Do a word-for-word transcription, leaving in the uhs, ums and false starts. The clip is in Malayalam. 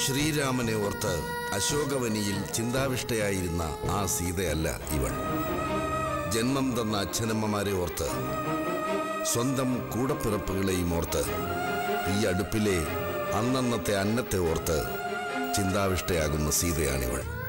ശ്രീരാമനെ ഓർത്ത് അശോകവനിയിൽ ചിന്താവിഷ്ടയായിരുന്ന ആ സീതയല്ല ഇവൾ. ജന്മം തന്ന അച്ഛനമ്മമാരെ ഓർത്ത്, സ്വന്തം കൂടപ്പിറപ്പുകളെയും ഓർത്ത്, ഈ അടുപ്പിലെ അന്നന്നത്തെ അന്നത്തെ ഓർത്ത് ചിന്താവിഷ്ടയാകുന്ന സീതയാണിവൾ.